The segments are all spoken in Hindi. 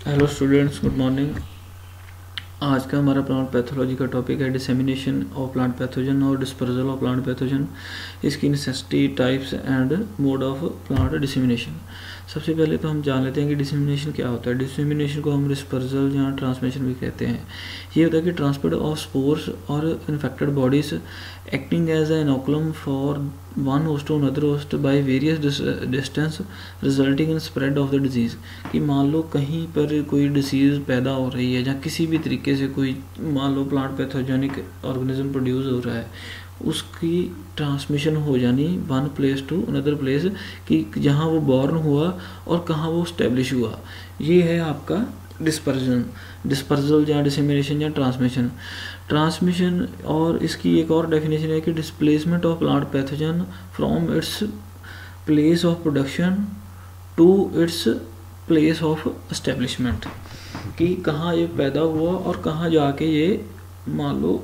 Hello students, good morning. आज का हमारा प्लांट पैथोलॉजी का टॉपिक है डिसेमिनेशन ऑफ प्लांट पैथोजन और डिस्पर्जल ऑफ प्लांट पैथोजन, इसकी necessity, types and mode of plant dissemination. सबसे पहले तो हम जान लेते हैं कि डिसेमिनेशन क्या होता है। डिसेमिनेशन को हम डिस्पर्जल या ट्रांसमिशन भी कहते हैं। ये होता है कि ट्रांसपोर्ट ऑफ स्पोर्स और infected bodies acting as a inoculum for one host to another host by various distance resulting in spread of the disease. कि मान लो कहीं पर कोई डिसीज़ पैदा हो रही है, या किसी भी तरीके से कोई मान लो प्लांट पैथोजेनिक ऑर्गेनिज्म प्रोड्यूस हो रहा है, उसकी ट्रांसमिशन हो जानी one place to another place, कि जहाँ वो बॉर्न हुआ और कहाँ वो स्टेब्लिश हुआ। ये है आपका डिस्पर्जल या डिसेमिनेशन या ट्रांसमिशन। और इसकी एक और डेफिनेशन है कि displacement of plant pathogen from its place of production to its place of establishment. कि कहाँ ये पैदा हुआ और कहाँ जाके ये मान लो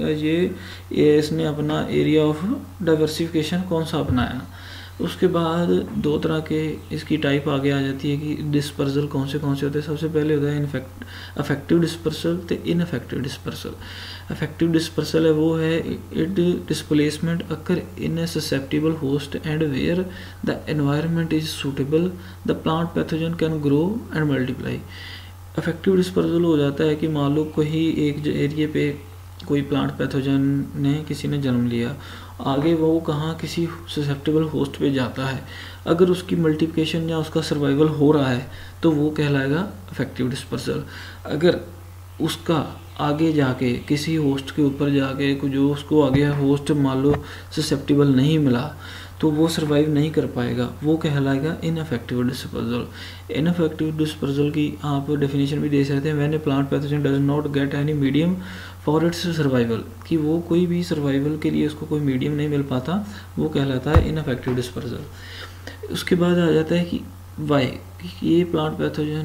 ये इसने अपना एरिया ऑफ डाइवर्सिफिकेशन कौन सा अपनाया। उसके बाद दो तरह के इसकी टाइप आगे आ जाती है कि डिस्पर्सल कौन से होते हैं। सबसे पहले होता है अफेक्टिव डिस्पर्सल तो इनअफेक्टिव डिस्पर्सल। अफेक्टिव डिस्पर्सल है वो है it displacement occur in a susceptible host and where the environment is suitable the plant pathogen can grow and multiply. Effective dispersal हो जाता है कि मान लो कोई एक एरिया पे कोई प्लांट पैथोजन ने किसी ने जन्म लिया, आगे वो कहाँ किसी ससेप्टेबल होस्ट पे जाता है, अगर उसकी मल्टीप्लिकेशन या उसका सर्वाइवल हो रहा है तो वो कहलाएगा अफेक्टिव डिस्पर्सल। अगर उसका आगे जाके किसी होस्ट के ऊपर जाके जो उसको आगे होस्ट मान लो ससेप्टेबल नहीं मिला तो वो सर्वाइव नहीं कर पाएगा, वो कहलाएगा इनअफेक्टिव डिस्पर्सल। इनअफेक्टिव डिस्पर्सल की आप डेफिनेशन भी दे सकते हैं, when a plant pathogen does not get any medium for its survival. कि वो कोई भी सर्वाइवल के लिए उसको कोई मीडियम नहीं मिल पाता, वो कहलाता है इनअफेक्टिव डिस्पर्सल। उसके बाद आ जाता है कि वाई, ये प्लांट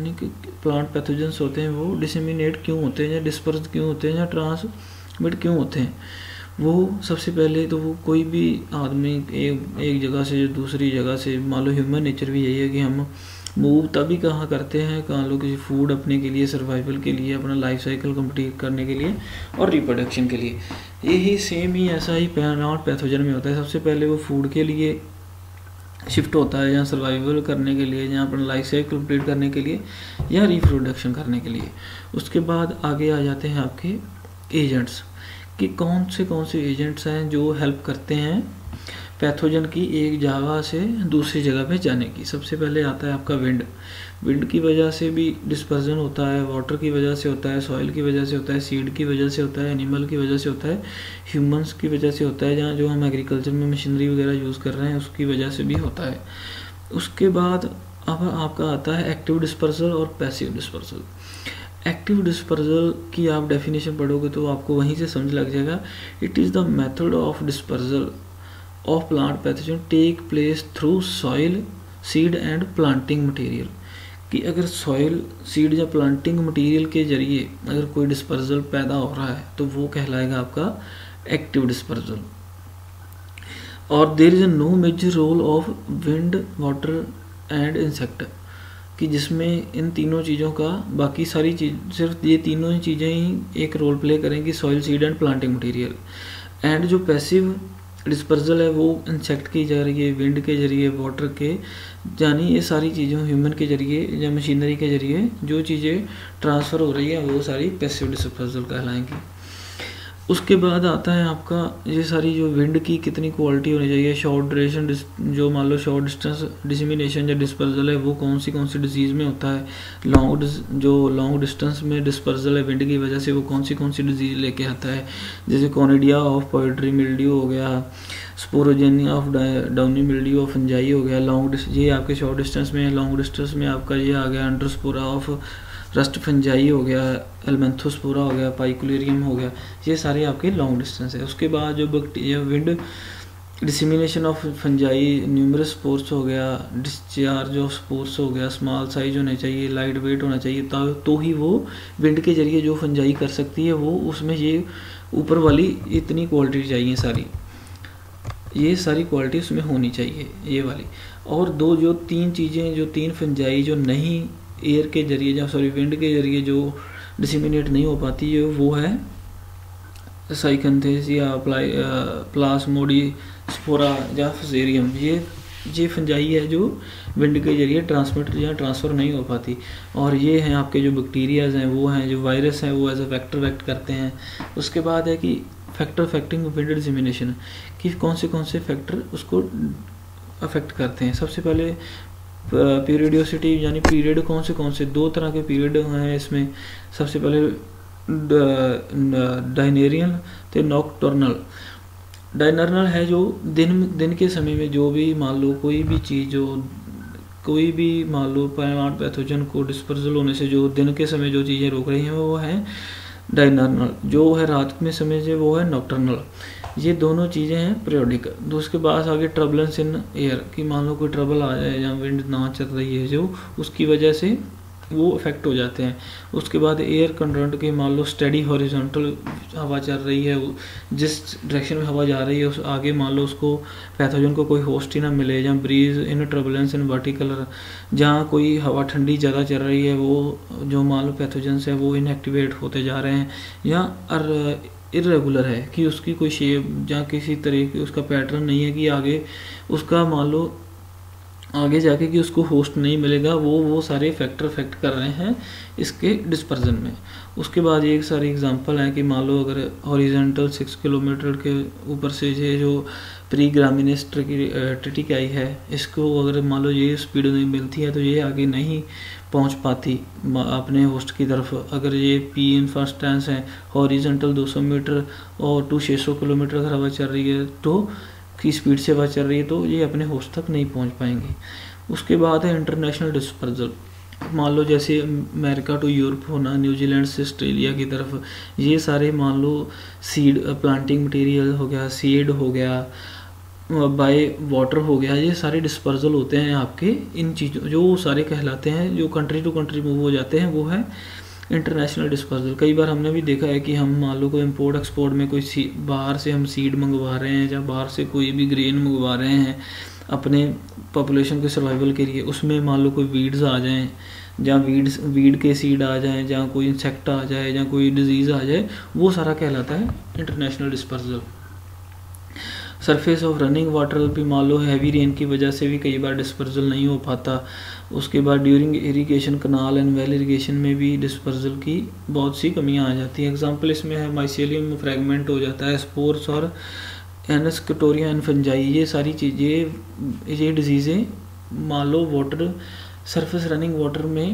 पैथोजेंस होते हैं वो डिसेमिनेट क्यों होते हैं या डिस्पर्स क्यों होते हैं या ट्रांसमिट क्यों होते हैं। वो सबसे पहले तो वो कोई भी आदमी एक जगह से दूसरी जगह से, मान लो ह्यूमन नेचर भी यही है कि हम मूव तभी कहाँ करते हैं, कहाँ लो किसी फूड अपने के लिए, सर्वाइवल के लिए, अपना लाइफ साइकिल कंप्लीट करने के लिए और रिप्रोडक्शन के लिए। यही सेम ही ऐसा ही प्लांट पैथोजन में होता है। सबसे पहले वो फूड के लिए शिफ्ट होता है, या सर्वाइवल करने के लिए, या अपना लाइफ साइकिल कंप्लीट करने के लिए, या रिप्रोडक्शन करने के लिए। उसके बाद आगे आ जाते हैं आपके एजेंट्स, कि कौन से एजेंट्स हैं जो हेल्प करते हैं पैथोजन की एक जगह से दूसरी जगह पे जाने की। सबसे पहले आता है आपका विंड की वजह से भी डिस्पर्जन होता है, वाटर की वजह से होता है, सॉइल की वजह से होता है, सीड की वजह से होता है, एनिमल की वजह से होता है, ह्यूमंस की वजह से होता है, जहाँ जो हम एग्रीकल्चर में मशीनरी वगैरह यूज़ कर रहे हैं उसकी वजह से भी होता है। उसके बाद अब आपका आता है एक्टिव डिस्पर्सल और पैसिव डिस्पर्सल। एक्टिव डिस्पर्सल की आप डेफिनेशन पढ़ोगे तो आपको वहीं से समझ लग जाएगा। It is the method of dispersal of plant pathogen take place through soil, seed and planting material. कि अगर सॉइल, सीड या प्लांटिंग मटेरियल के जरिए अगर कोई डिस्पर्सल पैदा हो रहा है तो वो कहलाएगा आपका एक्टिव डिस्पर्सल। और there is no major role of wind, water and insect. कि जिसमें इन तीनों चीज़ों का, बाकी सारी चीज़, सिर्फ ये तीनों ही चीज़ें ही एक रोल प्ले करेंगी, soil, seed and planting material. And जो पैसिव डिस्पर्सल है वो इंसेक्ट के जरिए, विंड के जरिए, वाटर के, यानी ये सारी चीज़ों ह्यूमन के जरिए या मशीनरी के जरिए जो चीज़ें ट्रांसफ़र हो रही हैं वो सारी पैसिव डिस्पर्सल कहलाएंगी। उसके बाद आता है आपका ये सारी जो विंड की कितनी क्वालिटी होनी चाहिए, शॉर्ट ड्यूरेशन, जो मान लो शॉर्ट डिस्टेंस डिसेमिनेशन या डिस्पर्सल है वो कौन सी डिजीज़ में होता है, लॉन्ग डिस्टेंस में डिस्पर्सल है विंड की वजह से वो कौन सी डिजीज़ लेके आता है। जैसे कॉनिडिया ऑफ पोएट्री मिल्ड्यू हो गया, sporangia of downy mildew of fungi हो गया। ये आपके शॉर्ट डिस्टेंस में है। लॉन्ग डिस्टेंस में आपका ये आ गया अंडरस्पोरा ऑफ रस्ट फंजाई हो गया, एलमेंथोस्पोरा हो गया, पाइकुलेरियम हो गया। ये सारे आपके लॉन्ग डिस्टेंस है। उसके बाद जो bacteria wind dissemination of fungi, numerous spores हो गया, डिस्चार्ज ऑफ स्पोर्स हो गया, स्मॉल साइज होने चाहिए, लाइट वेट होना चाहिए, तो ही वो विंड के जरिए जो फंजाई कर सकती है वो उसमें ये ऊपर वाली इतनी क्वालिटी चाहिए, ये सारी क्वालिटी उसमें होनी चाहिए ये वाली। और तीन फंजाई जो नहीं एयर के जरिए या विंड के जरिए जो डिसिमिनेट नहीं हो पाती है वो है साइकंथेस या प्लाज्मोडिस्पोरा या फुसेरियम। ये फंजाई है जो विंड के जरिए ट्रांसमिट या ट्रांसफ़र नहीं हो पाती। और ये हैं आपके जो बैक्टीरियाज हैं वो हैं, जो वायरस हैं वो एज अ फैक्टर एक्ट करते हैं। उसके बाद है कि फैक्टर अफेक्टिंग विंड डिसिमिनेशन, कि कौन से फैक्टर उसको अफेक्ट करते हैं। सबसे पहले पीरियडियोसिटी यानी पीरियड कौन से दो तरह के पीरियड हैं इसमें। सबसे पहले डायनेरियल तो नॉकटर्नल। डायनर्नल है जो दिन के समय में जो भी मान लो कोई भी मान लो प्लांट पैथोजन को डिस्पर्सल होने से जो दिन के समय जो चीज़ें रोक रही हैं वो है डायनर्नल। जो है रात में समय से वो है नॉकटर्नल। ये दोनों चीज़ें हैं पीरियोडिक। तो उसके बाद आगे ट्रबलेंस इन एयर, कि मान लो कोई ट्रबल आ जाए या विंड ना चल रही है जो, उसकी वजह से वो इफेक्ट हो जाते हैं। उसके बाद एयर कंट्रेंट के मान लो स्टेडी हॉरिजॉन्टल हवा चल रही है, जिस डायरेक्शन में हवा जा रही है उस आगे मान लो उसको पैथोजन को कोई होस्ट ही ना मिले, या ब्रीज इन ट्रबलेंस इन वर्टिकल, जहाँ कोई हवा ठंडी ज़्यादा चल रही है वो जो मान लो पैथोजन्स है वो इनएक्टिवेट होते जा रहे हैं, या इरेगुलर है कि उसकी कोई शेप या किसी तरह की उसका पैटर्न नहीं है कि आगे उसका मान लो आगे जाके कि उसको होस्ट नहीं मिलेगा, वो सारे फैक्टर इफेक्ट कर रहे हैं इसके डिस्पर्जन में। उसके बाद एक सारे एग्जांपल हैं कि मान लो अगर हॉरिजॉन्टल 6 किलोमीटर के ऊपर से ये जो प्री ग्रामिनेस ट्रिटिकाई है इसको अगर मान लो ये स्पीड नहीं मिलती है तो ये आगे नहीं पहुंच पाती अपने होस्ट की तरफ। अगर ये पी इन फर्स्ट टेंस है हॉरिजॉन्टल 200 मीटर और 600 किलोमीटर अगर हवा चल रही है तो की स्पीड से हवा चल रही है तो ये अपने होस्ट तक नहीं पहुंच पाएंगे। उसके बाद है इंटरनेशनल डिस्पर्जल। मान लो जैसे अमेरिका टू यूरोप होना, न्यूजीलैंड से ऑस्ट्रेलिया की तरफ, ये सारे मान लो सीड प्लांटिंग मटेरियल हो गया, सीड हो गया, बाय वाटर हो गया, ये सारे डिस्पर्जल होते हैं आपके। इन चीज़ों जो सारे कहलाते हैं जो कंट्री टू कंट्री मूव हो जाते हैं वो है इंटरनेशनल डिस्पर्जल। कई बार हमने भी देखा है कि हम मान लो कोई इम्पोर्ट एक्सपोर्ट में कोई बाहर से हम सीड मंगवा रहे हैं या बाहर से कोई भी ग्रेन मंगवा रहे हैं अपने पॉपुलेशन के सर्वाइवल के लिए, उसमें मान लो कोई वीड्स आ जाएं या वीड के सीड आ जाएं या कोई इंसेक्ट आ जाए या कोई डिजीज़ आ जाए, वो सारा कहलाता है international dispersal. Surface of running water भी मान लो हैवी रेन की वजह से भी कई बार डिस्पर्जल नहीं हो पाता। उसके बाद during irrigation canal and well irrigation में भी डिस्पर्जल की बहुत सी कमियां आ जाती हैं। एग्जांपल इसमें है माइसेलियम फ्रैगमेंट हो जाता है, स्पोर्स और एनस्कटोरिया एंड फंजाई, ये सारी चीज़ें ये डिजीज़ें मान लो वाटर सरफेस रनिंग वाटर में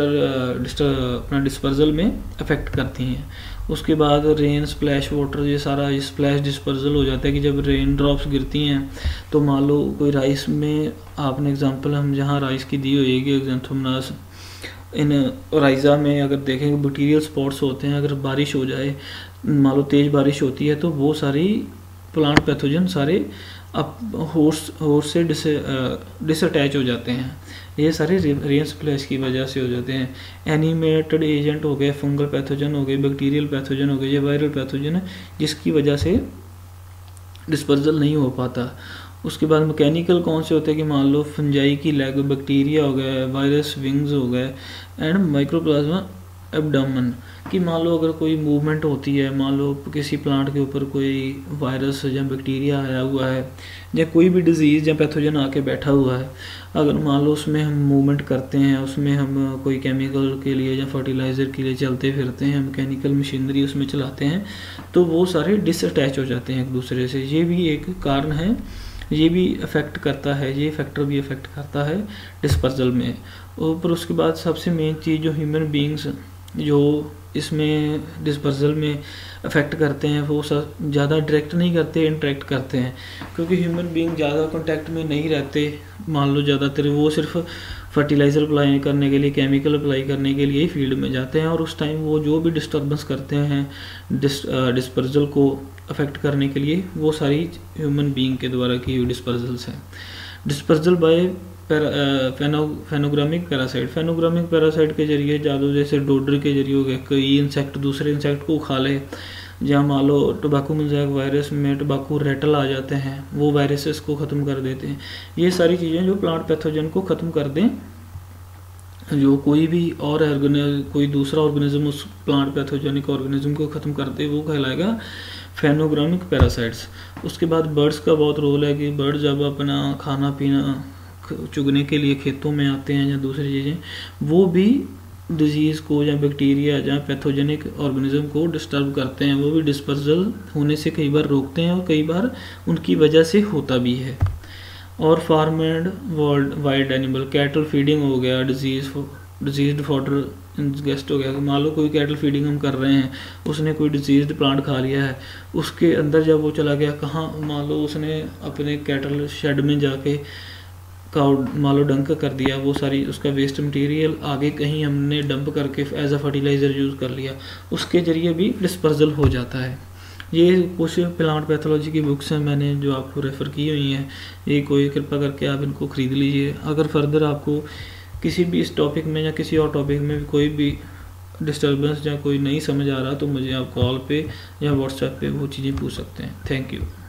अपना डिस्पर्जल में अफेक्ट करती हैं। उसके बाद रेन स्प्लैश वाटर, ये सारा स्प्लैश डिस्पर्जल हो जाता है कि जब रेन ड्रॉप्स गिरती हैं तो मान लो कोई राइस में आपने एग्जांपल हम जहाँ राइस की दी हुई है एक्जेंथोमोनास, इन राइज़ा में अगर देखें बैक्टीरियल स्पॉट्स होते हैं, अगर बारिश हो जाए मान लो तेज़ बारिश होती है तो वो सारी प्लांट पैथोजन सारे अब होस्ट से डिसअटैच हो जाते हैं। ये सारे रेन स्प्लैश की वजह से हो जाते हैं। एनिमेटेड एजेंट हो गए, फंगल पैथोजन हो गए, बैक्टीरियल पैथोजन हो गए, ये वायरल पैथोजन है जिसकी वजह से डिस्पर्जल नहीं हो पाता। उसके बाद मैकेनिकल कौन से होते हैं कि मान लो फंजाई की लेग, बैक्टीरिया हो गए, वायरस विंग्स हो गए एंड माइक्रोप्लाज्मा एब्डोमेन, कि मान लो अगर कोई मूवमेंट होती है, मान लो किसी प्लांट के ऊपर कोई वायरस या बैक्टीरिया आया हुआ है या कोई भी डिजीज़ या पैथोजन आके बैठा हुआ है, अगर मान लो उसमें हम मूवमेंट करते हैं, उसमें हम कोई केमिकल के लिए या फर्टिलाइज़र के लिए चलते फिरते हैं, मैकेनिकल मशीनरी उसमें चलाते हैं तो वो सारे डिसअटैच हो जाते हैं एक दूसरे से। ये भी एक कारण है, ये भी अफेक्ट करता है, ये फैक्टर भी अफेक्ट करता है डिस्पर्जल में। और उसके बाद सबसे मेन चीज़ जो ह्यूमन बींग्स जो इसमें डिस्पर्जल में अफेक्ट करते हैं वो ज़्यादा डायरेक्ट नहीं करते, इंटरेक्ट करते हैं, क्योंकि ह्यूमन बींग ज़्यादा कांटेक्ट में नहीं रहते। मान लो ज़्यादातर वो सिर्फ फर्टिलाइज़र अप्लाई करने के लिए, केमिकल अप्लाई करने के लिए ही फील्ड में जाते हैं और उस टाइम वो जो भी डिस्टर्बेंस करते हैं डिस्पर्जल को अफेक्ट करने के लिए वो सारी ह्यूमन बींग के द्वारा की हुई डिस्पर्जल्स हैं। Dispersal by phanerogamic parasite, phanerogamic parasite के जरिए जादू जैसे डोडर के जरिए हो गया, कई इंसेक्ट दूसरे इंसेक्ट को खा ले, जहाँ मान लो टोबैको मोज़ेक वायरस में टोबैको रेटल आ जाते हैं, वो वायरसेस को ख़त्म कर देते हैं। ये सारी चीज़ें जो प्लांट पैथोजन को ख़त्म कर दें जो कोई भी और कोई दूसरा ऑर्गेनिज्म उस प्लांट पैथोजेनिक ऑर्गेनिज्म को ख़त्म करते वो कहलाएगा फेनोग्रामिक पैरासाइट्स। उसके बाद बर्ड्स का बहुत रोल है कि बर्ड जब अपना खाना पीना चुगने के लिए खेतों में आते हैं या दूसरी चीज़ें, वो भी डिजीज़ को या बैक्टीरिया या पैथोजेनिक ऑर्गेनिज्म को डिस्टर्ब करते हैं, वो भी डिस्पर्सल होने से कई बार रोकते हैं और कई बार उनकी वजह से होता भी है। और farm and wild animal, cattle feeding हो गया, डिजीज फॉडर इंगेस्ट हो गया। मान लो कोई कैटल फीडिंग हम कर रहे हैं, उसने कोई डिजीज प्लांट खा लिया है, उसके अंदर जब वो चला गया कहाँ, मान लो उसने अपने कैटल शेड में जाके काउ मान लो डंक कर दिया, वो सारी उसका वेस्ट मटेरियल आगे कहीं हमने डंप करके एज अ फर्टिलाइज़र यूज़ कर लिया, उसके ज़रिए भी डिस्पर्सल हो जाता है। ये कुछ प्लांट पैथोलॉजी की बुक्स हैं मैंने जो आपको रेफ़र की हुई हैं, ये कोई कृपा करके आप इनको ख़रीद लीजिए। अगर फर्दर आपको किसी भी इस टॉपिक में या किसी और टॉपिक में कोई भी डिस्टर्बेंस या कोई नहीं समझ आ रहा तो मुझे आप कॉल पे या व्हाट्सएप पे वो चीज़ें पूछ सकते हैं। Thank you.